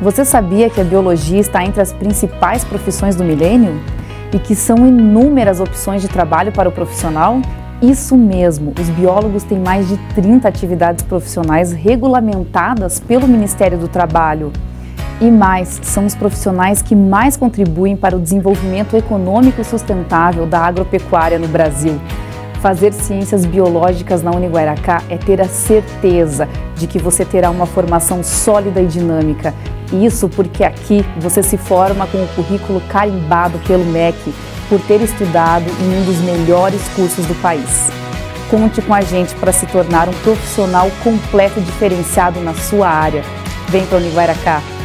Você sabia que a biologia está entre as principais profissões do milênio? E que são inúmeras opções de trabalho para o profissional? Isso mesmo, os biólogos têm mais de 30 atividades profissionais regulamentadas pelo Ministério do Trabalho. E mais, são os profissionais que mais contribuem para o desenvolvimento econômico e sustentável da agropecuária no Brasil. Fazer ciências biológicas na Uniguaracá é ter a certeza de que você terá uma formação sólida e dinâmica. Isso porque aqui você se forma com o currículo carimbado pelo MEC, por ter estudado em um dos melhores cursos do país. Conte com a gente para se tornar um profissional completo e diferenciado na sua área. Vem para a Uniguaracá!